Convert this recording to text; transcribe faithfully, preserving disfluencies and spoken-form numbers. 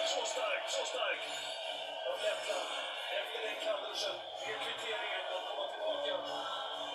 Så stark, så stark. De Lettland, efter den kallelsen, ser kvitteringen att komma tillbaka.